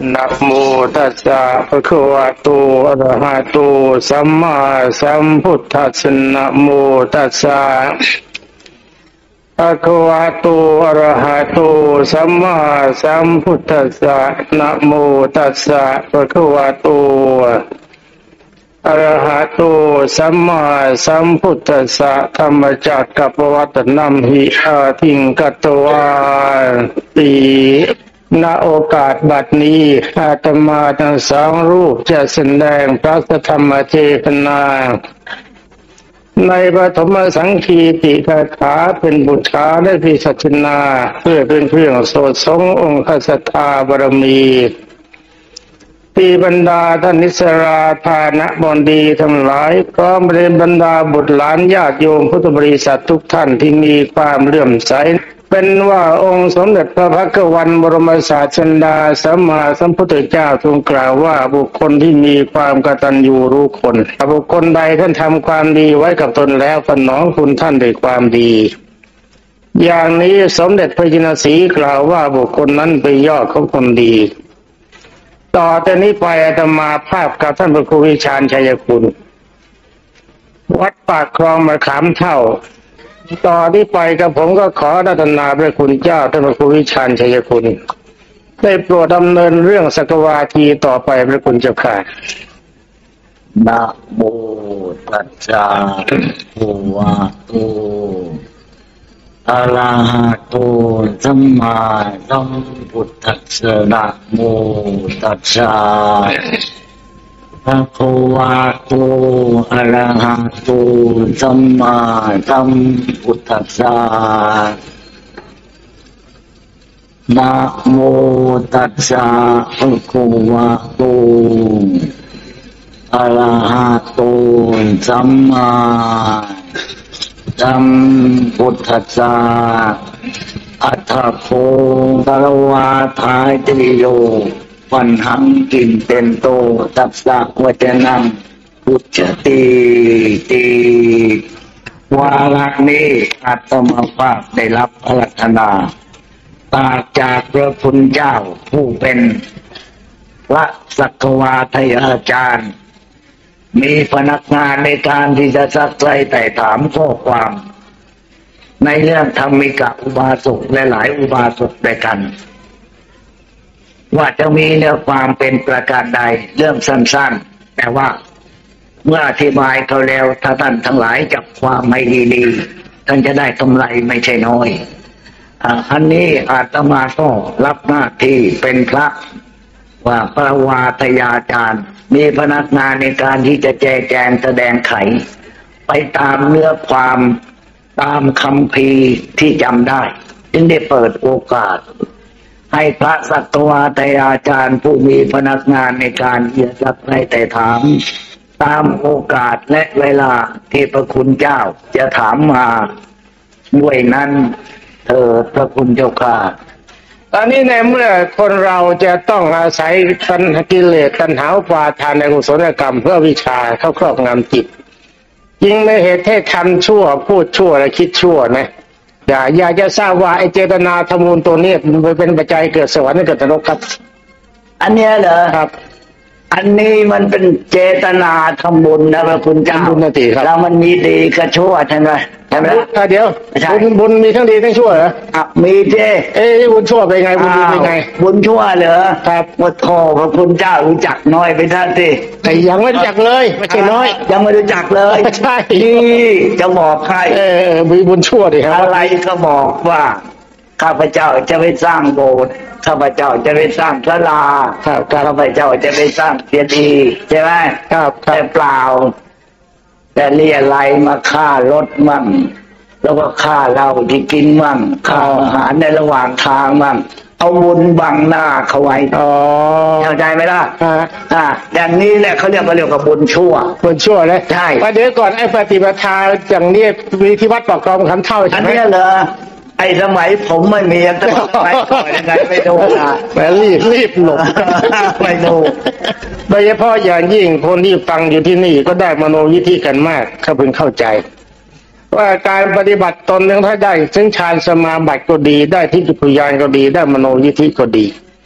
นะโมตัสสะภะคะวะโตอะระหะโตสัมมาสัมพุทธัสสะนะโมตัสสะภะคะวะโตอะระหะโตสัมมาสัมพุทธัสสะนะโมตัสสะภะคะวะโตอะระหะโตสัมมาสัมพุทธัสสะธัมมจักกัปวัตตนัมหิอาทิงกัตตวาติณโอกาสบัดนี้อาตมาทั้งสองรูปจะแสดงพระธรรมเทศนาในปฐมสังคีติคาถาเป็นบุตรและพิสัชนาเพื่อเป็นเครื่องโสดทรงองค์ศรัทธาบารมีที่บรรดาท่านนิสราธานะบดีทั้งหลายพร้อมด้วยบรรดาบุตรหลานญาติโยมพุทธบริษัททุกท่านที่มีความเลื่อมใสเป็นว่าองค์สมเด็จพระภักวันบรมศาสดาสัมมาสัมพุทธเจ้าทรงกล่าวว่าบุคคลที่มีความกตัญญูรู้คนบุคคลใดท่านทำความดีไว้กับตนแล้วสนองคุณท่านด้วยความดีอย่างนี้สมเด็จพระจินสีกล่าวว่าบุคคลนั้นเป็นยอดของคนดีต่อแต่นี้ไปอาตมาภาพกับท่านพระครูวิชาญชัยคุณวัดปากคลองมะขามเท่าต่อที่ไปกับผมก็ขอรัตนาพระคุณเจ้าท่านพระครูวิชาญชัยคุณได้โปรดดำเนินเรื่องสักวาทีต่อไปพระคุณเจ้าค่ะนะโมตัสสะภะคะวะโตอะระหะโตสัมมาสัมพุทธัสสะนะโมตัสสะภะคะวะโตอะระหะโตสัมมาสัมพุทธัสสะนะโมตัสสะภะคะวะโตอะระหะโตสัมมาสัมพุทธัสสะอัฏฐโภกะวาทายติโยปัญหังกินเตนโตตัสสะวะเจนังพุทธติติวาระนี้อาตมาภาพได้รับอารัธนาจากพระพุทธเจ้าผู้เป็นพระสักวาทยอาจารย์มีพนักงานในการที่จะซักไซ้ไต่ถามข้อความในเรื่องธรรมิกะอุบาสกและหลายอุบาสกด้วยกันว่าจะมีเนื้อความเป็นประการใดเรื่องสั้นๆแต่ว่าเมื่ออธิบายเขาแล้วถ้าท่านทั้งหลายจับความไม่ดีๆท่านจะได้กำไรไม่ใช่น้อยอันนี้อาตมาก็รับหน้าที่เป็นพระว่าปรวาทยาจารย์มีพนักงานในการที่จะแจแจงแสดงไขไปตามเนื้อความตามคำพีที่จำได้จึงได้เปิดโอกาสให้พระสัตวาทยาจารย์ผู้มีพนักงานในการที่จะซักไซ้แต่ถามตามโอกาสและเวลาที่พระคุณเจ้าจะถามมาด้วยนั้นเถิดพระคุณเจ้าค่ะตอนนี้ในเมื่อคนเราจะต้องอาศัยตัณหากิเลสตัณหาอุปาทานในกุศลกรรมเพื่อวิชาเข้าครอบงำจิตยิ่งในเหตุให้ทำชั่วพูดชั่วและคิดชั่วนะอยากจะทราบว่าไอ้เจตนาทำบุญตัวนี้มันเป็นปัจจัยเกิดสวรรค์เกิดนรกครับอันนี้เหรอครับอันนี้มันเป็นเจตนาทำบุญนะพระคุณเจ้าแล้วมันมีดีกับชั่วใช่ไหมเดี๋ยวบุญมีทั้งดีทั้งชั่วเหรอมีเจ้บุญชั่วเป็นไงบุญดีเป็นไงบุญชั่วเหรอครับวัดโทพระคุณเจ้ารู้จักน้อยไปท่านสิแต่ยังไม่รู้จักเลยไม่ใช่น้อยยังไม่รู้จักเลยใช่ที่จะบอกใครมีบุญชั่วดิครับอะไรก็บอกว่าข้าพเจ้าจะไปสร้างโบสถ์ข้าพเจ้าจะไปสร้างศาลาข้าพเจ้าจะไปสร้างเจดีย์ใช่ไหมครับแต่เปล่าแต่เรียอะไรมาฆ่ารถมั่งแล้วก็ฆ่าเราที่กินมั่งฆ่าอาหารในระหว่างทางมั่งเอาบุญบังหน้าเขาไว้เข้าใจไหมล่ะอย่างนี้แหละเขาเรียกว่าบุญชั่วเลยใช่ประเดี๋ยวก่อนไอ้ปฏิปทาอย่างนี้มีที่วัดปากคลองคำเท่าใช่ไหมอันนี้เหรอไอ้สมัยผมไม่มีแต่ไปก่อนยังไงไม่ดูนะแต่รีบหลบไม่ดูโดยเฉพาะอย่างยิ่งคนที่ฟังอยู่ที่นี่ก็ได้มโนยิทธิกันมากเขาเพิ่งเข้าใจว่าการปฏิบัติตนถ้าได้ซึ่งฌานสมาบัติก็ดีได้ทิฏฐิญาณก็ดีได้มโนยิทธิก็ดี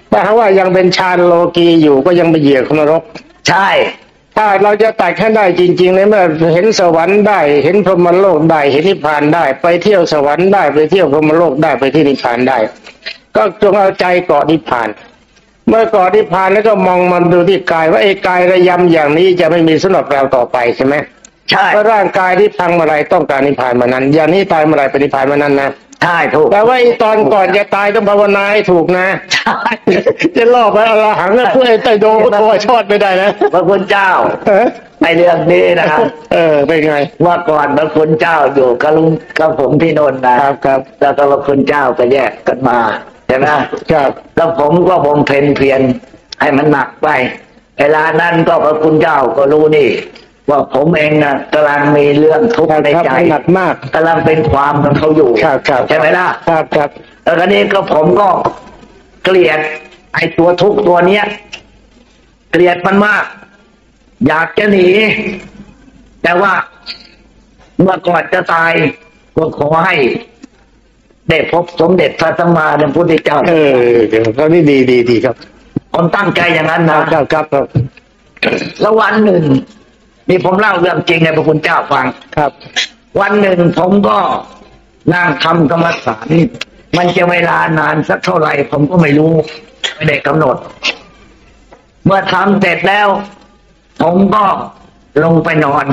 ถ้าหากว่ายังเป็นฌานโลกีอยู่ก็ยังไปเหยียบนรกใช่ถ้าเราจะตัดขั้นได้จริงๆเลยเมื่อเห็นสวรรค์ได้เห็นพรหมโลกได้เห็นนิพพานได้ไปเที่ยวสวรรค์ได้ไปเที่ยวพรหมโลกได้ไปที่นิพพานได้ก็จงเอาใจเกาะนิพพานเมื่อเกาะนิพพานแล้วก็มองมันดูที่กายว่าไอ้กายระยำอย่างนี้จะไม่มีสำหรับเราต่อไปใช่ไหมใช่เพราะร่างกายที่พังเมื่อไรต้องการนิพพานมานั้นอย่างนี้ตายเมื่อไรไปนิพพานมานั้นนะใช่ถูกแต่ว่าไอ้ตอนก่อนจะตายต้องภาวนาให้ถูกนะใช่จะล่อไปอรหังแล้วเพื่อไต่โดตัวชอดไม่ได้นะพระคุณเจ้าในเรื่องนี้นะครับเป็นไงว่าก่อนพระคุณเจ้าอยู่กับลุงกับผมที่นนท์นะครับครับแล้วก็พระคุณเจ้าก็แยกกันมาใช่ไหมครับแล้วผมก็เพียรให้มันหนักไปเวลานั้นก็พระคุณเจ้าก็รู้นี่ว่าผมเองนะกำลังมีเรื่องทุกข์ในใจหนักมากกำลังเป็นความกับเขาอยู่ใช่ไหมล่ะครับแล้วนี้ก็ผมก็เกลียดไอ้ตัวทุกข์ตัวเนี้ยเกลียดมันมากอยากจะหนีแต่ว่าเมื่อก่อนจะตายก็ขอให้ได้พบสมเด็จพระสัมมาสัมพุทธเจ้าเขานี่ดีครับผมตั้งใจอย่างนั้นนะครับแล้ววันหนึ่งนี่ผมเล่าเรื่องจริงให้พระคุณเจ้าฟังครับวันหนึ่งผมก็นั่งทำกรรมฐานมันจะเวลานานสักเท่าไหร่ผมก็ไม่รู้ไม่ได้กำหนดเมื่อทำเสร็จแล้วผมก็ลงไปนอน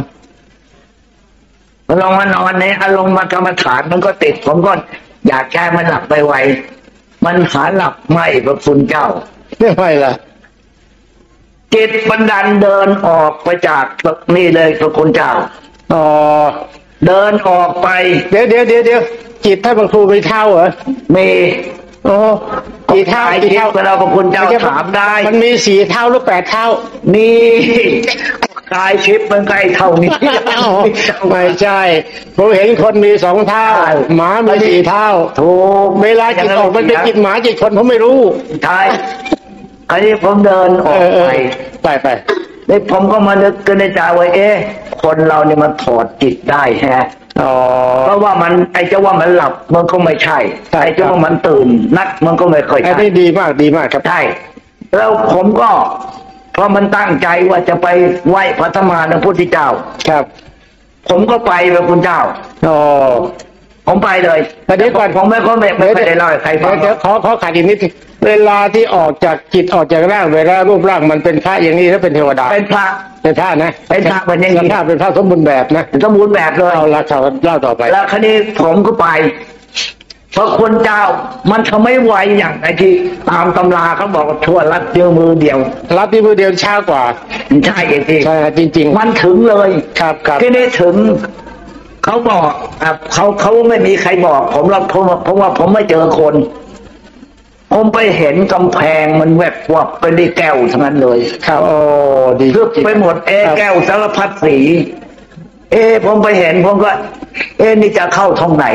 ลงมานอนในอารมณ์กรรมฐานมันก็ติดผมก็อยากแก้มันหลับไปไวมันหาหลับไม่พระคุณเจ้าไม่ล่ะจิตบันดาลเดินออกไปจากนี่เลยพระคุณเจ้าเดินออกไปเดี๋ยวจิตท่านพระครูมีเท่าเหรอมีกี่เท่าเวลาพระคุณเจ้าถามได้มันมี4 เท่าหรือ8 เท่ามีกายชิปมันใกล้เท่านี้ไม่ใช่ผมเห็นคนมี2 เท่าหมามี4 เท่าถูกเวลาจิตออกมันเป็นจิตหมาจิตคนผมไม่รู้ใช่คราวนี้ผมเดินออกไปนี่ผมก็มานึกกันในใจว่าคนเราเนี่ยมันถอดจิตได้ฮะเพราะว่ามันไอ้เจ้าว่ามันหลับมันก็ไม่ใช่ไอ้เจ้าว่ามันตื่นนักมันก็ไม่ค่อยใช่ดีมากครับใช่แล้วผมก็เพราะมันตั้งใจว่าจะไปไหว้พระธรรมานุพุทธเจ้าครับผมก็ไปพระคุณเจ้าผมไปเลยแต่เดี๋ยวก่อนผมไม่ได้เล่าให้ใครฟังเดี๋ยวขอขาดอีกนิดเวลาที่ออกจากจิตออกจากร่างเวลารูปร่างมันเป็นพระอย่างนี้แล้วเป็นเทวดาเป็นพระนะเป็นพระเป็นอย่างนี้เป็นพระสมบูรณ์แบบนะสมบูรณ์แบบเลยเอาละเล่าต่อไปแล้วคราวนี้ผมก็ไปพระคุณเจ้ามันทำไม่ไหวอย่างไอ้ที่ตามตำราเขาบอกชั่วรัดเดียวมือเดียวรัดที่มือเดียวช้ากว่าใช่จริงมันถึงเลยครับที่นี่ถึงเขาบอกเขาไม่มีใครบอกผมหรอกเพราะว่าผมไม่เจอคนผมไปเห็นกำแพงมันแวบวับไปด้วยแก้วทั้งนั้นเลยครับดีทึบไปหมดแก้วสารพัดสีผมไปเห็นผมก็นี่จะเข้าทางไหน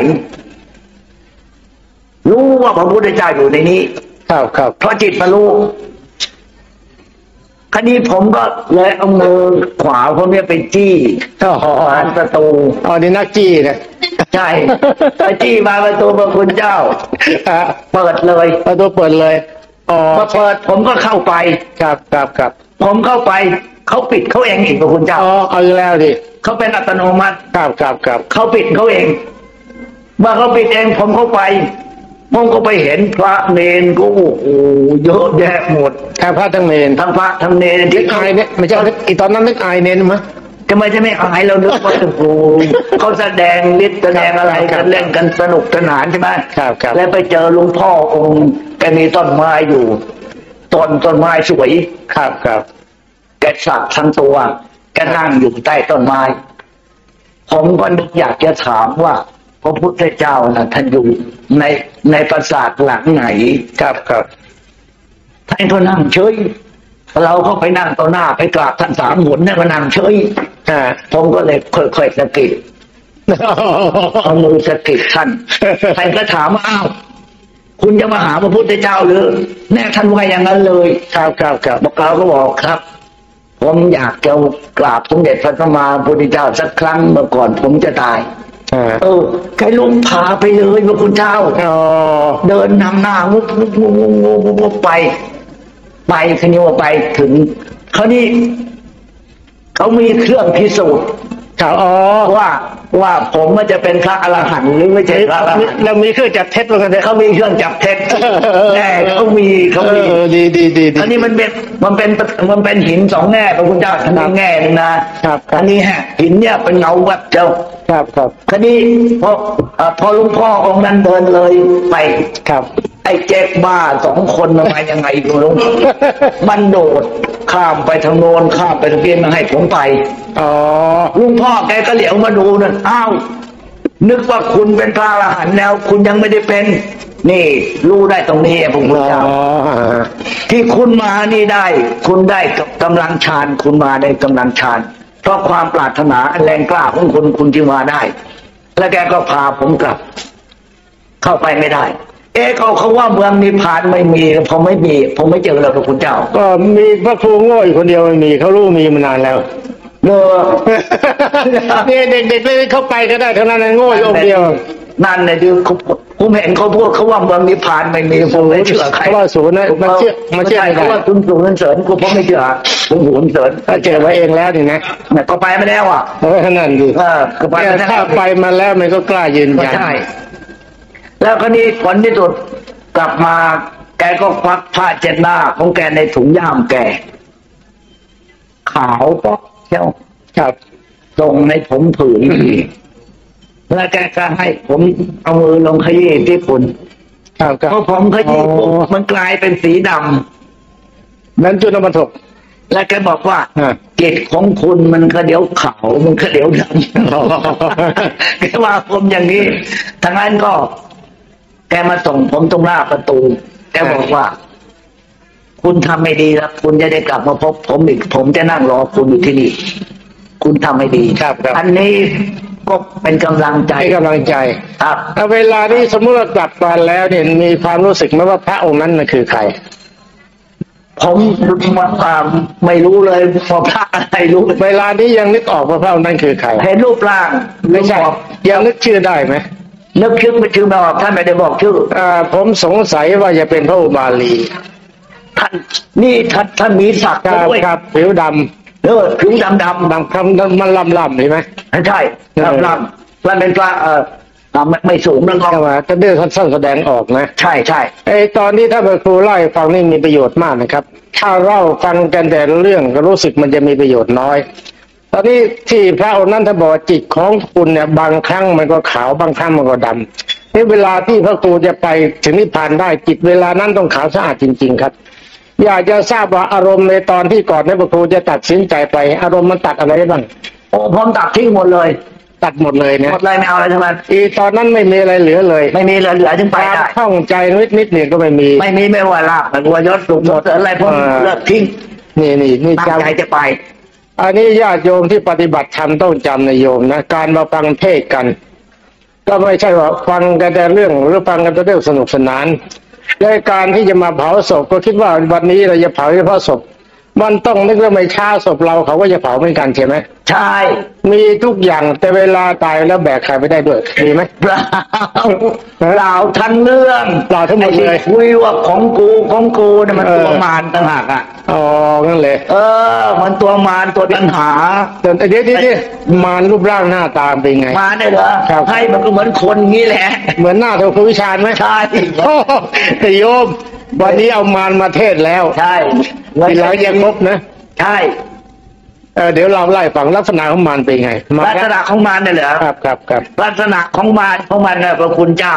รู้ว่าพระพุทธเจ้าอยู่ในนี้ครับเพราะจิตมารู้คราวนี้ผมก็เลยเอามือขวาผมเนี่ยไปจี้ประตูนี่นักจี้นะใช่ไปจี้มาประตูพระคุณเจ้าเปิดเลยประตูเปิดเลยพอเปิดผมก็เข้าไปครับผมเข้าไปเขาปิดเขาเองอีกพระคุณเจ้าเอาแล้วดิเขาเป็นอัตโนมัติครับเขาปิดเขาเองเมื่อเขาปิดเองผมเข้าไปผมก็ไปเห็นพระเนนก็โอ้โหเยอะแยะหมดทั้งพระทั้งเนนทั้งพระทั้งเนนที่อายเนี่ยไม่ใช่ตอนนั้นนึกอายเนนมั้ยทำไมจะไม่อายเรานึกว่าโอ้โหเขาแสดงฤทธิ์แสดงอะไรกันเล่นกันสนุกสนานใช่ไหมครับแล้วไปเจอหลวงพ่อองค์แกมีต้นไม้อยู่ต้นไม้สวยครับแกสักทั้งตัวแกนั่งอยู่ใต้ต้นไม้ผมก็นึกอยากจะถามว่าพระพุทธเจ้านะท่านอยู่ในปราสาทหลังไหนครับท่านก็นั่งเฉยเราก็ไปนั่งต่อหน้าไปกราบท่าน3 หนเนี่ยก็นั่งเฉยผมก็เลยค่อยๆสะกิดเอามือสะกิดท่านก็ถามว่าอ้าวคุณจะมาหาพระพุทธเจ้าหรือแน่ท่านว่าอย่างนั้นเลยครับบอกเราก็บอกครับผมอยากจะกราบสมเด็จพระสัมมาสัมพุทธเจ้าสักครั้งเมื่อก่อนผมจะตายใครลุงพาไปเลยพระคุณเจ้าเดินนำหน้าวุบไปคันนี้ว่าไปถึงเขานี่เขามีเครื่องพิสูจน์ว่าผมมันจะเป็นพระอรหันต์หรือไม่ใช่พระอรหันต์แล้วมีเครื่องจับเท็จเหมือนกันเขามีเครื่องจับเท็จแน่เขามีดีอันนี้มันเป็นหินสองแง่พระคุณเจ้าทั้งแง่นึงนะครับอันนี้ฮะหินเนี่ยเป็นเงาวัดเจ้าครับคดีพอหลวงพ่อองค์นั้นเดินเลยไปครับไอ้เจ๊กบ้าสองคนมายังไงดูลุงมันโดดข้ามไปทางโน้นข้ามไปทางนี้มาให้ผมไปลุงพ่อแกก็เหลียวมาดูนั่นอ้าวนึกว่าคุณเป็นพระอรหันต์แล้วคุณยังไม่ได้เป็นนี่รู้ได้ตรงนี้ผมคุณเจ้าที่คุณมานี่ได้คุณได้กำลังฌานคุณมาได้กำลังฌานเพราะความปรารถนาแรงกล้าของคุณที่มาได้แล้วแกก็พาผมกลับเข้าไปไม่ได้เขาว่าเมืองนิพพานไม่มีผมไม่เจอแล้วพระคุณเจ้าก็มีพระครูโง่อีกคนเดียวไม่มีเขารู้มีมานานแล้วเนี่ยเด็กๆเลยเข้าไปก็ได้เท่านั้นโง่องค์เดียวนั่นเลยคือผมเห็นเขาพูดเขาว่าเมืองนิพพานไม่มีผมไม่เชื่อใครเพราะว่าศูนย์นะมันเชื่อเขาว่าศูนย์เสริญผมไม่เชื่อผมศูนย์เสริญถ้าเจอมาเองแล้วนี่นะก็ไปมาแล้วนั่นดีถ้าไปมาแล้วมันก็กล้ายืนยันใช่แล้วคราวนี้ผลที่สุดกลับมาแกก็ควักผ้าเช็ดหน้าของแกในถุงย่ามแกขาวป๊อกเจ้าครับส่งในผมผืนแล้วแกก็ให้ผมเอามือลงขยี้ที่ฝุ่นเพราะผมขยี้มันกลายเป็นสีดำนั้นจุลปัฏฐกแล้วแกบอกว่าจิตของคุณมันก็เดี๋ยวขาวมันก็เดี๋ยวดำแกว่าผมอย่างนี้ทั้งนั้นก็แกมาส่งผมตรงหน้าประตูแกบอกว่าคุณทำไม่ดีแล้วคุณจะได้กลับมาพบผมอีกผมจะนั่งรอคุณอยู่ที่นี่คุณทำไม่ดีครับอันนี้ก็เป็นกำลังใจครับเวลานี้สมมติเรากลับมาแล้วเนี่ยมีความรู้สึกไหมว่าพระองค์นั้นน่ะคือใครผมไม่รู้เลยพอพระอะไรรู้เวลานี้ยังนึกออกว่าพระองค์นั้นคือใครเห็นรูปร่างไม่ใช่ยังนึกชื่อได้ไหมนึกชื่อไม่บอกท่านไม่ได้บอกชื่อผมสงสัยว่าจะเป็นพระอุบาลีท่านนี่ท่านมีศักดิ์ด้วยครับผิวดำผิวดำบางคำมันลำเห็นไหมใช่ลำมันเป็นพระไม่สูงแล้วก็จะเดือดท่านแสดงออกนะใช่ตอนนี้ถ้าครูเล่าให้ฟังนี่มีประโยชน์มากนะครับถ้าเล่าฟังกันแต่เรื่องก็รู้สึกมันจะมีประโยชน์น้อยตอนนี้ที่พระองค์นั้นท่านบอกจิตของคุณเนี่ยบางครั้งมันก็ขาวบางครั้งมันก็ดำนี่เวลาที่พระครูจะไปถึงนิพพานได้จิตเวลานั้นต้องขาวสะอาดจริงๆครับอยากจะทราบว่าอารมณ์ในตอนที่ก่อนที่พระครูจะตัดสินใจไปอารมณ์มันตัดอะไรบ้างผมตัดทิ้งหมดเลยตัดหมดเลยเนี่ยหมดเลยไม่เอาอะไรทั้งนั้นตอนนั้นไม่มีอะไรเหลือเลยไม่มีเหลือถึงไปได้ข้องใจนิดเนี่ยก็ไม่มีไม่ว่าลาบไม่ว่ายศสูงหมดอะไรพวกเลิกทิ้งนี่ตั้งใจจะไปอันนี้ญาติโยมที่ปฏิบัติธรรมต้องจำนะโยมนะการมาฟังเทศกันก็ไม่ใช่ว่าฟังกันแต่เรื่องหรือฟังกันแต่เรื่องสนุกสนานในการที่จะมาเผาศพก็คิดว่าวันนี้เราจะเผาเฉพาะศพมันต้องนึกว่าไม่ช้าศพเราเขาก็จะเผาเหมือนกันใช่ไหมใช่มีทุกอย่างแต่เวลาตายแล้วแบกใครไม่ได้ด้วยมีไหมเปล่าทั้งเรื่องเปล่าทั้งหมดเลยคุยว่าของกูเนี่ยมันตัวมารต่างหากนั่นเลยมันตัวมารตัวปัญหาแต่เดี๋ยวมารรูปร่างหน้าตาเป็นไงมารเนี่ยเหรอให้มันก็เหมือนคนงี้แหละเหมือนหน้าเท่าครูวิชาญไหมใช่แต่โยมวันนี้เอามารมาเทศแล้วใช่ทีหลังยังงบนะใช่เดี๋ยวเราไล่ฟังลักษณะของมันเป็นไงลักษณะของมันเนี่ยเหรอครับลักษณะของมันเนี่ยพระคุณเจ้า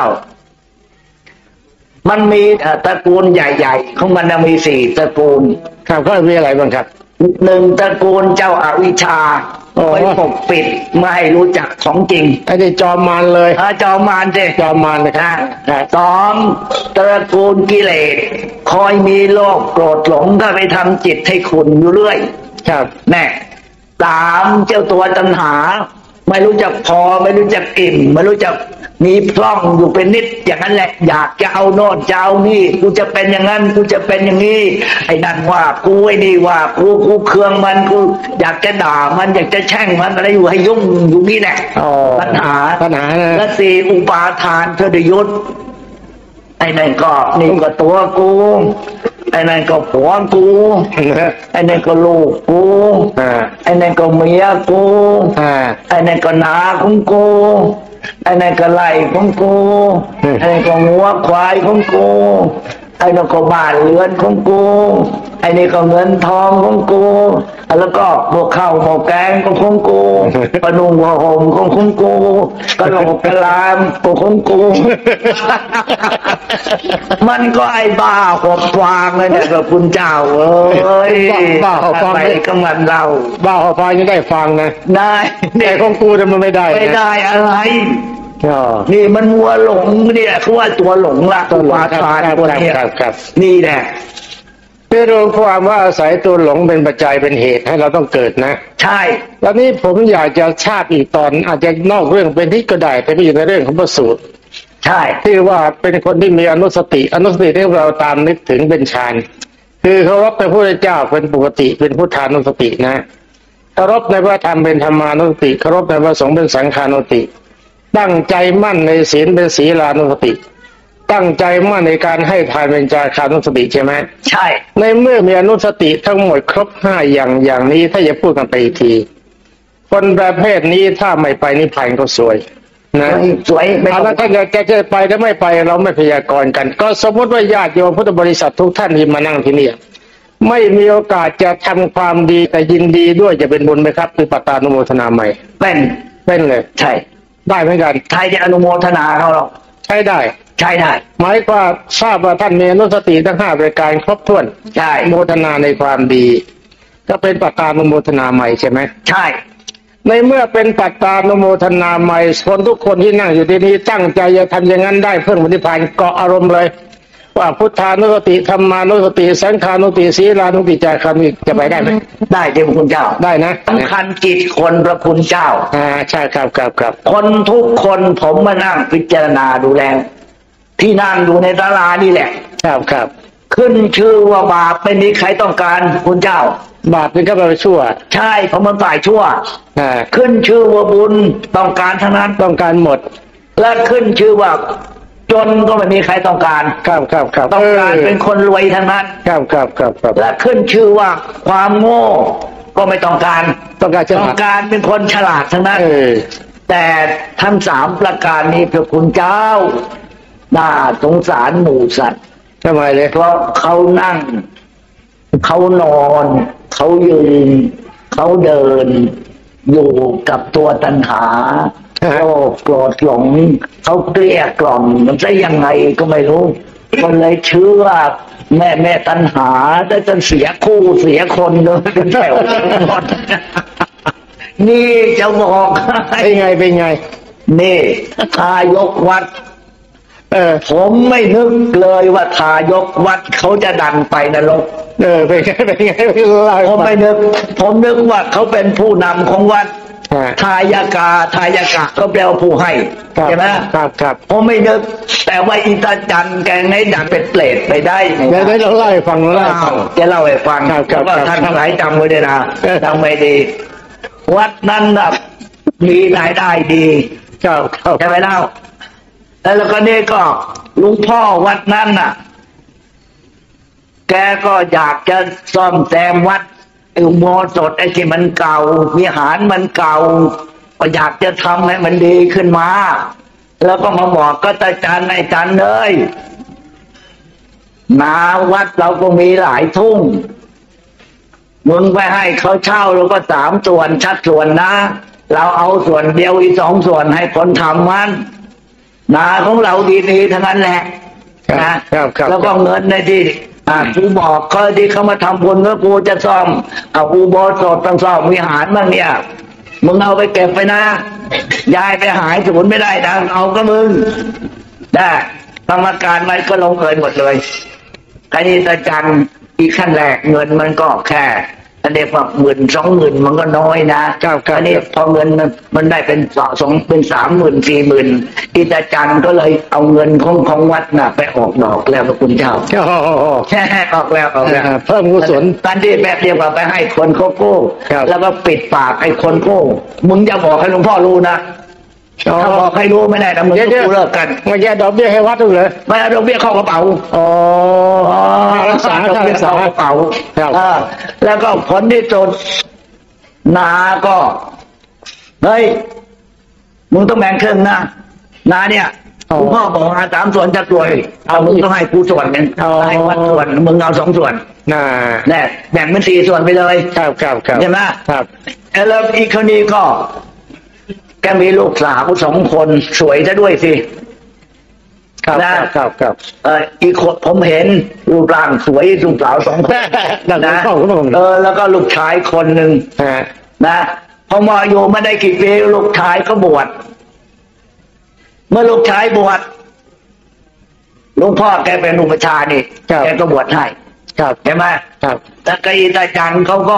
มันมีตระกูลใหญ่ๆของมันมี4ตระกูลครับก็มีอะไรบ้างครับ 1ตระกูลเจ้าอวิชชาไว้ปกปิดไม่ให้รู้จักของจริงไอ้นี่จอมมารเลยจอมมารสิจอมมารนะครับ 2ตระกูลกิเลสคอยมีโลภโกรธหลงก็ไปทำจิตให้ขุ่นอยู่เรื่อยครับแน่3เจ้าตัวตัณหาไม่รู้จักพอไม่รู้จักอิ่มไม่รู้จักมีพร่องอยู่เป็นนิดอย่างนั้นแหละอยากจะเอาโน่นจะเอานี่กูจะเป็นอย่างนั้นกูจะเป็นอย่างนี้ไอ้นั่นว่ากูไอ้นี่ว่ากูเคืองมันกูอยากจะด่ามันอยากจะแช่งมันอะไรอยู่ให้ยุ่งอยู่นี่แหละปัญหานะและสี่อุปาทานเธอได้ยุดไอ้นั่นก็นี่ก็ตัวกูไอ้นั่นก็ผัวกูไอ้นั่นก็ลูกกูไอ้นั่นก็เมียกูไอ้นั่นก็นาของกูไอ้นั่นก็ไล่ของกูไอ้นั่นก็งัวควายของกูไอ้นั่นก็บ้านเรือนของกูไอ้นี่ก็เงินทองของกูแล้วก็พวกข้าวหม้อแกงของกูปนุ่งหัวห่มของกูกระโหลกกระลามของกูมันก็ไอ้บ้าหอบฟางเลยเนี่ยกับคุณเจ้าเอ้ยบ้าหอบฟางก็มันเราบ้าหอบฟางยังได้ฟังนะได้แต่ของกูแต่มันไม่ได้อะไรนี่มันมัวหลงเนี่ยเขาว่าตัวหลงละตัววาทานตัวนี้นี่แหละไม่รู้ความว่าอาศัยตัวหลงเป็นปัจจัยเป็นเหตุให้เราต้องเกิดนะใช่ตอนนี้ผมอยากจะชาติอีกตอนอาจจะนอกเรื่องเป็นที่ก็ได้แต่ไม่อยู่ในเรื่องของพระสูตรใช่ที่ว่าเป็นคนที่มีอนุสติที่เราตามนึกถึงเป็นฌานคือเคารพในพระพุทธเจ้าเป็นปกติเป็นพุทธานุสตินะเคารพในพระธรรมเป็นธรรมานุสติเคารพในพระสงฆ์เป็นสังฆานุสติตั้งใจมั่นในศีลเป็นศีลานุสติตั้งใจมั่นในการให้ทานเป็นจาคานุสติใช่ไหมใช่ในเมื่อมีอนุสติทั้งหมดครบ5อย่างนี้ถ้าจะพูดกันไปอีกทีคนประเภทนี้ถ้าไม่ไปนิพพานก็สวยนะสวยแล้วถ้าจะไปหรือไม่ไปเราไม่พยากรณ์กันก็สมมติว่าญาติโยมพุทธบริษัททุกท่านที่มานั่งที่นี่ไม่มีโอกาสจะทำความดีแต่ยินดีด้วยจะเป็นบุญไหมครับคือปัตตานุโมทนาใหม่เป็นเลยใช่ได้เหมือนกันใครจะอนุโมทนาเขาหรอกใช่ได้หมายความทราบว่าท่านมีอนุสติทั้ง5ประการครบถ้วนใช่โมทนาในความดีก็เป็นปัตตานุโมทนาใหม่ใช่ไหมใช่ในเมื่อเป็นปัตตานุโมทนาใหม่คนทุกคนที่นั่งอยู่ที่นี้ตั้งใจจะทำอย่างนั้นได้เพื่อนิพพานเกาะอารมณ์เลยว่าพุทธานุสติธรรมานุสติสังฆานุสติศีลานุสติจาคานุสติจะไปได้ไหมได้เจ้าพระคุณเจ้าได้นะสำคัญจิตคนพระคุณเจ้าใช่ครับคนทุกคนผมมานั่งพิจารณาดูแลที่นั่งอยู่ในศาลานี่แหละครับขึ้นชื่อว่าบาปไม่มีใครต้องการคุณเจ้าบาปเป็นก็ไปชั่วใช่เพราะมันฝ่ายชั่วขึ้นชื่อว่าบุญต้องการทั้งนั้นต้องการหมดและขึ้นชื่อว่าจนก็ไม่มีใครต้องการครับต้องการเป็นคนรวยทั้งนั้นครับและขึ้นชื่อว่าความโง่ก็ไม่ต้องการต้องการเป็นคนฉลาดทั้งนั้นแต่ทั้ง3ประการนี้พระคุณเจ้าน่าสงสารหมู่สัตว์ทำไมเลยเพราะเขานั่งเขานอนเขายืนเขาเดินอยู่กับตัวตัณหาโกรธหลงเขาเกลี้ยกล่อมมันจะยังไงก็ไม่รู้ก็เลยเชื่อแม่ตัณหาได้จนเสียคู่เสียคนเลยเป็นแถวนี่จะบอกเป็นไงนี่ทายกวัดผมไม่นึกเลยว่าทายกวัดเขาจะดันไปนรกเป็นไงผมไม่นึกผมนึกว่าเขาเป็นผู้นำของวัดทายกะก็แปลว่าผู้ให้ใช่ไหมครับผมไม่นึกแต่ว่าอิตาจันแกงให้ดันเป็นเปรตไปได้ได้เราเล่าให้ฟังจะเล่าให้ฟังว่าท่านทั้งหลายจำไว้ด้วยนะจำไม่ดีวัดนั้นมีรายได้ดีใช่ไหมเล่าแล้วก็นี่ก็ลุงพ่อวัดนั้นแกก็อยากจะซ่อมแซมวัดอุโบสถไอ้ที่มันเก่าวิหารมันเก่าก็อยากจะทำให้มันดีขึ้นมาแล้วก็มาบอกก็ตาจันไอ้จันเลยนาวัดเราก็มีหลายทุ่งมึงไปให้เขาเช่าแล้วก็3 ส่วนชัดส่วนนะเราเอาส่วนเดียวอีก2 ส่วนให้คนทำมันนาของเราดีๆทั้งนั้นแหละนะแล้วก็เงินในที่กูบอกเขาที่เขามาทำบุญแล้วกูจะซ่อมเอาอุโบสถต้องซ่อมวิหารบ้างเนี่ยมึงเอาไปเก็บไปนะยายไปหายสูญไม่ได้นะเอาก็มึงได้กรรมการไว้ก็ลงเงินหมดเลยคดีตาจันอีกขั้นแรกเงินมันก็แค่อันนี้พอ10,000-20,000มันก็น้อยนะอันนี้พอเงินมันได้เป็นเป็น30,000-40,000อิตาจันก็เลยเอาเงินของวัดน่ะไปออกดอกแล้วพระคุณเจ้าแค่ออกแล้วเพิ่มกุศลตอนที่แบบเดียวกับไปให้คนเขาโก้แล้วก็ปิดปากไอ้คนโก้มึงจะบอกให้หลวงพ่อรู้นะถ้าบอกให้รู้ไม่ได้นะมึงต้องเลิกกันไม่แย่ดอกเบี้ยให้วัดด้วยเลยไม่เอาดอกเบี้ยเข้ากระเป๋ารักษาดอกเบี้ยเข้ากระเป๋าแล้วก็ผลที่สุดนาก็เฮ้ยมึงต้องแบ่งครึ่งนะนาเนี่ยคุณพ่อบอกมา3 ส่วนจะรวยเอามึงต้องให้กูส่วนนึงให้วัดส่วนมึงเอา2 ส่วนแน่แบ่งเป็น4 ส่วนไปเลยใช่ไหมแล้วอีกคนนี้ก็แกมีลูกสาว2 คนสวยซะด้วยสิอีกคนผมเห็นรูปร่างสวยลูกสาว2 คนนะแล้วก็ลูกชายคนหนึ่งนะพอมาอยู่ไม่ได้กี่ปีลูกชายก็บวชเมื่อลูกชายบวชหลวงพ่อแกเป็นอุปชานี่แกก็บวชให้ใช่ไหมแต่กอิตาจันเขาก็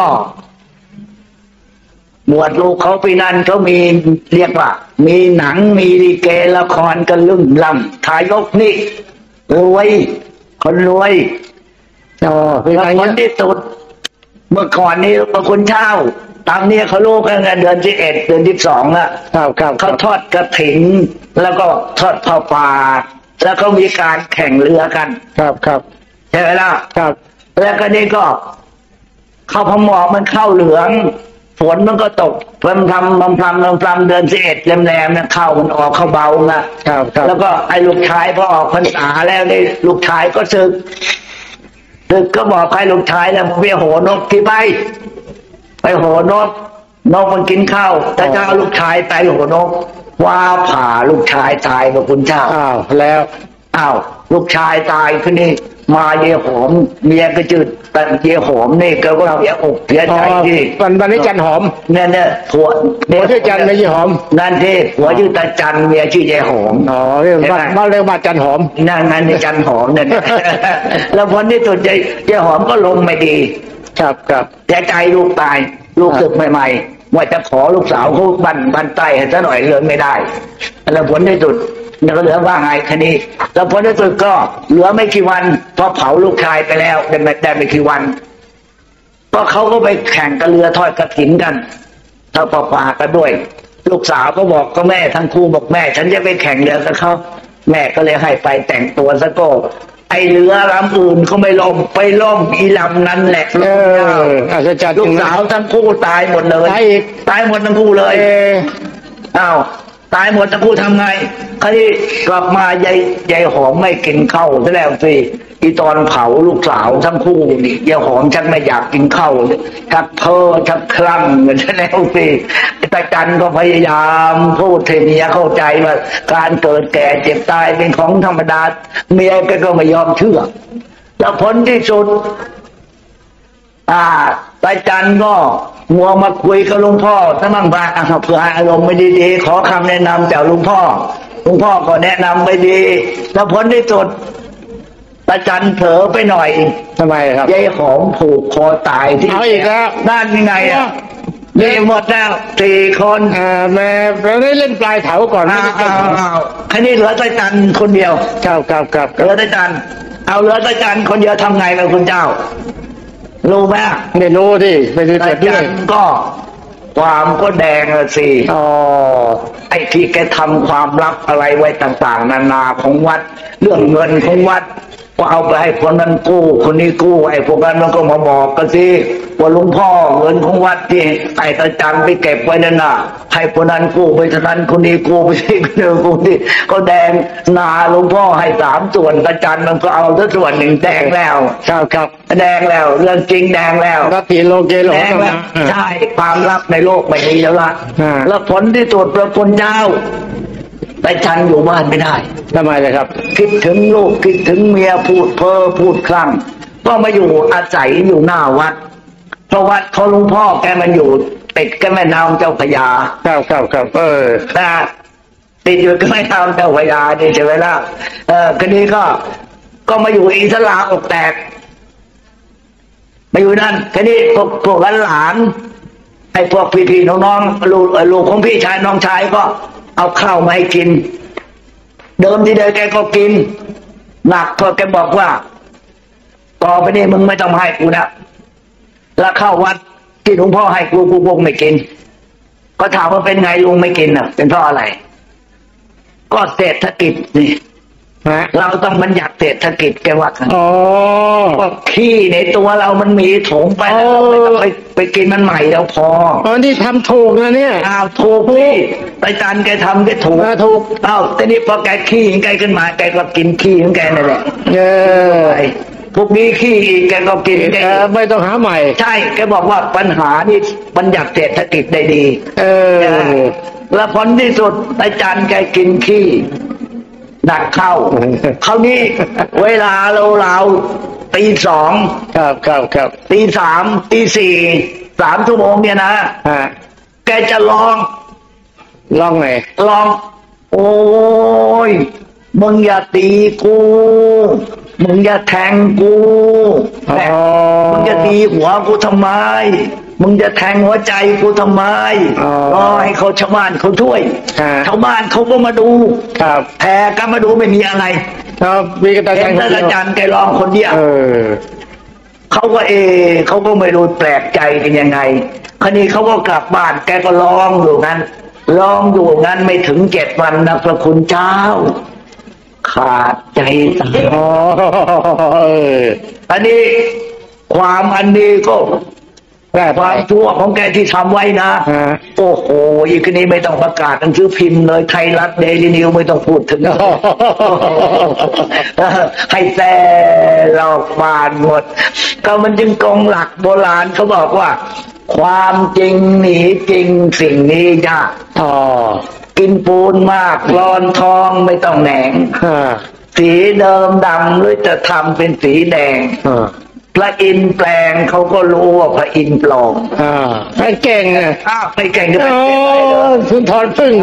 บวชลูกเขาปีนั้นเขามีเรียกว่ามีหนังมีลิเกละครกันลุ่มล่ำทายกนี่รวยคนรวยแล้วคนที่สุดเมื่อก่อนนี้พระคุณเจ้าตามนี้เขาลูกกันเดือน11 เดือน12อ่ะเขาทอดกฐินแล้วก็ทอดผ้าป่าแล้วก็มีการแข่งเรือกันใช่ไหมล่ะแล้วก็นี่ก็เข้าพมอกมันเข้าเหลืองฝนมันก็ตกพรำเดือน11แรมๆนะเข้ามันออกเข้าเบานะแล้วก็ไอ้ลูกชายพอออกพรรษาแล้วนี่ลูกชายก็ศึกก็บอกให้ลูกชายแล้วไปโหนกที่ไปโหนกมันกินข้าวแต่เจ้าลูกชายไปโหนกว่าผ่าลูกชายตายพระคุณเจ้าแล้วลูกชายตายคนนี้มาเยหอมเมียก็จืดแต่เยหอมนี่ก็เสียอกเสียใจที่วันนี้จันหอมเนี่ยผัวชื่อจันไม่ใช่หอมนั่นที่ผัวชื่อตาจันเมียชื่อเยหอมเรียกว่าจันหอมนั่นจันหอมเนี่ยแล้วผลที่สุดเยหอมก็ลงไม่ดีเสียใจลูกตายลูกศึกใหม่ๆว่าจะขอลูกสาวเขาบันใต้ให้ซะหน่อยเลยไม่ได้แล้วผลที่สุดก็เหลือว่าไงคันนี้แล้วผลที่สุดก็เหลือไม่กี่วันพอเผาลูกชายไปแล้วได้ไม่กี่วันเพราะเขาก็ไปแข่งกับเรือทอดกฐินกันถ้าป่ากันด้วยลูกสาวก็บอกก็แม่ทั้งคู่บอกแม่ฉันจะไปแข่งเรือกับเขาแม่ก็เลยให้ไปแต่งตัวซะก็ไอเรือลำอื่นเขาไม่ล่มไปล่มอีลำนั้นแหละลูกสาวทั้งคู่ตายหมดเลยตายหมดทั้งคู่เลยตายหมดทั้งคู่ทำไงคราวนี้กลับมายายหอมไม่กินข้าวซะแล้วสิอีตอนเผาลูกสาวทั้งคู่นี่ยายหอมฉันไม่อยากกินข้าวชักเพ้อชักคลั่งเหมือนซะแล้วสิตาจันก็พยายามพูดให้เมียเข้าใจว่าการเกิดแก่เจ็บตายเป็นของธรรมดาเมียก็ไม่ยอมเชื่อแล้วผลที่สุดตาจันก็มัวมาคุยกับหลวงพ่อถ้ามั่งบ้างเผื่ออารมณ์ไม่ดีๆขอคำแนะนำจากหลวงพ่อก็แนะนำไปดีแล้วผลที่สุดตาจันเผลอไปหน่อยทำไมครับยายหอมผูกคอตายที่เอาอีกแล้วด้านยังไงนี่หมดแล้ว4 คนแม่เราได้เล่นปลายเถาก่อนคันนี้เหลือตาจันคนเดียวเหลือตาจันเหลือตาจันคนเดียวทำไงล่ะคุณเจ้ารู้ไหมไม่รู้ที่ไปดูแต่ด้วยก็ความก็แดงละสิไอ้ที่แกทำความลับอะไรไว้ต่างๆนานาของวัดเรื่องเงินของวัดก็เอาไปให้คนนั้นกู้คนนี้กู้ไอ้พวกนั้นมันก็มาบอกกันสิว่าหลวงพ่อเงินของวัดที่ไอ้ตาจันไปเก็บไว้นั่นน่ะให้คนนั้นกู้ไปเท่านั้นคนนี้กู้ไปที่คนนึงกู้ที่ก็แดงนาหลวงพ่อให้3 ส่วนตาจันมันก็เอาส่วน 1แดงแล้วครับแดงแล้วเรื่องจริงแดงแล้วรัตติโลเกโลใช่ความลับในโลกไม่มีแล้วล่ะแล้วผลที่สุดพระคุณเจ้าตาจันอยู่บ้านไม่ได้ทำไมเลยครับคิดถึงลูกคิดถึงเมียพูดเพ้อพูดคลั่งก็มาอยู่อาศัยอยู่หน้าวัดเพราะวัดเขาหลวงพ่อแกมันอยู่ติดกับแม่น้ำเจ้าพระยาครับติดอยู่กับแม่น้ำเจ้าพระยานี่ใช่ไหมล่ะคดีก็มาอยู่อิสระอกแตกมาอยู่นั่นแค่นี้พวกหลานไอ้พวกพี่ๆน้องๆลูกของพี่ชายน้องชายก็เอาข้าวมาให้กินเดิมทีเดียวแกก็กินหนักพอแกบอกว่าต่อไปนี้มึงไม่ต้องให้กูนะแล้วเข้าวัดที่หลวงพ่อให้กูไม่กินก็ถามว่าเป็นไงลุงไม่กินอ่ะเป็นเพราะอะไรก็เศรษฐกิจนี่เราต้องบัญญัติเศรษฐกิจแกว่ากันก็ขี้ในตัวเรามันมีถุงไปแล้วไม่ต้องไปกินมันใหม่แล้วพอที่ทำถูกนะเนี่ยถูกพี่ไปจันแกทำแกถูกแต่นี่พอแกขี้แกขึ้นมาแกก็กินขี้ของแกนั่นแหละพวกนี้ขี้แกก็กินแกไม่ต้องหาใหม่ใช่แกบอกว่าปัญหานี่บัญญัติเศรษฐกิจได้ดีแล้วผลที่สุดอาจารย์แกกินขี้หนักเข้าคราวนี้เวลาเราตีสองครับตีสามตีสี่3 ชั่วโมงเนี่ยนะแกจะลองไงลองโอ้ยมึงอย่าตีกูมึงอย่าแทงกูมึงจะตีหัวกูทำไมมึงจะแทงหัวใจกูทำไมรอให้เขาชาวบ้านเขาช่วยชาวบ้านเขาก็มาดูแพ้ก็มาดูไม่มีอะไรมีกระต่ายอาจารย์แกลองคนเดียวเขาก็เขาก็ไม่รู้แปลกใจกันยังไงคราวนี้เขาก็กลับบ้านแกก็ลองอยู่งั้นไม่ถึง7 วันนะพระคุณเจ้าขาดใจตายอันนี้ความอันนี้ก็ความชั่วของแกที่ทำไว้นะโอ้โหอีกนี้ไม่ต้องประกาศหนังสือพิมพ์เลยไทยรัฐเดลี่นิวไม่ต้องพูดถึงให้แต่หลอกบานหมดก็มันจึงกงหลักโบราณเขาบอกว่าความจริงหนีจริงสิ่งนี้ยากกินปูนมากร้อนท้องไม่ต้องแหนงสีเดิมดำหรือจะทำเป็นสีแดงพระอินทร์แปลงเขาก็รู้ว่าพระอินทร์ปลอมไม่เก่งไม่เก่งก็ไม่เก่งคุณถอนพึ่ง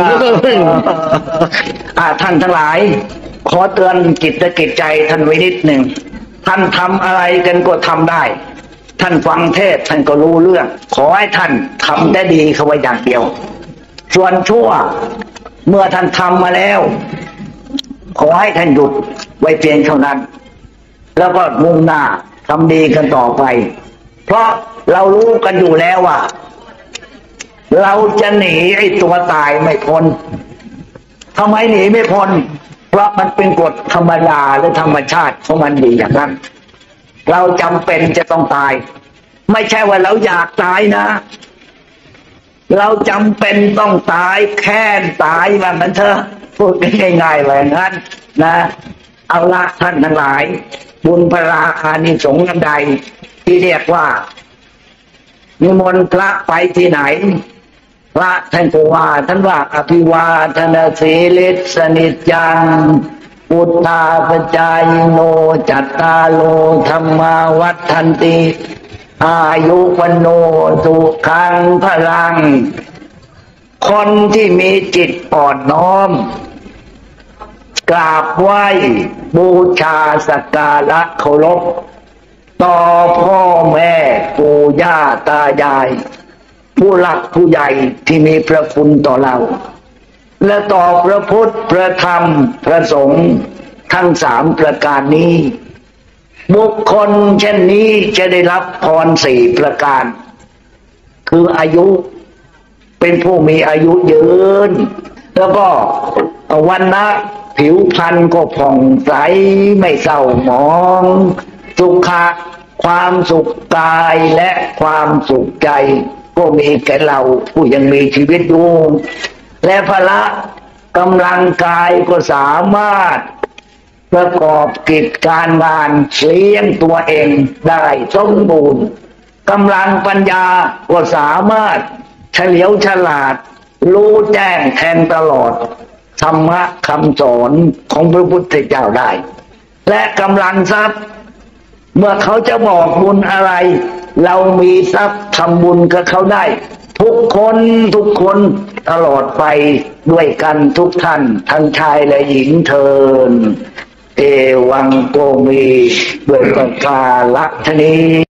ท่านทั้งหลายขอเตือนจิตใจท่านไว้นิดหนึ่งท่านทำอะไรกันก็ทำได้ท่านฟังเทศท่านก็รู้เรื่องขอให้ท่านทำได้ดีเขาไว้อย่างเดียวส่วนชั่วเมื่อท่านทำมาแล้วขอให้ท่านหยุดไว้เพียงเท่านั้นแล้วก็มุ่งหน้าทำดีกันต่อไปเพราะเรารู้กันอยู่แล้วว่าเราจะหนีไอ้ตัวตายไม่พ้นทำไมหนีไม่พ้นเพราะมันเป็นกฎธรรมดาและธรรมชาติของมันดีอย่างนั้นเราจำเป็นจะต้องตายไม่ใช่ว่าเราอยากตายนะเราจำเป็นต้องตายแค่ตายว่ามันเถอะพูดง่ายๆเลยนั้นนะเอาละท่านทั้งหลายบุญพระอานิสงส์อันใดที่เรียกว่านิมนต์พระไปที่ไหนพระท่านก็ว่าท่านว่าอภิวาทนาสีลิสนิจจังพุทธาปจายโนจัตตาโลธรรมาวัฏันติอายุวันโนสุขังพลังคนที่มีจิตอ่อนน้อมกราบไหว้บูชาสักการะเคารพต่อพ่อแม่ปู่ย่าตายายผู้หลักผู้ใหญ่ที่มีพระคุณต่อเราและต่อพระพุทธพระธรรมพระสงฆ์ทั้ง3 ประการนี้บุคคลเช่นนี้จะได้รับพร4 ประการคืออายุเป็นผู้มีอายุยืนแล้วก็วันนะผิวพรรณก็ผ่องใสไม่เศร้าหมองสุขะความสุขกายและความสุขใจก็มีแก่เราผู้ยังมีชีวิตอยู่และพละกำลังกายก็สามารถประกอบกิจการงานเลี้ยงตัวเองได้สมบูรณ์กำลังปัญญาก็สามารถเฉลียวฉลาดรู้แจ้งแทงตลอดธรรมะคำสอนของพระพุทธเจ้าได้และกำลังทรัพย์เมื่อเขาจะบอกบุญอะไรเรามีทรัพย์ทำบุญกับเขาได้ทุกคนตลอดไปด้วยกันทุกท่านทั้งชายและหญิงเทินเอวังโกมีด้วยประกาศนี้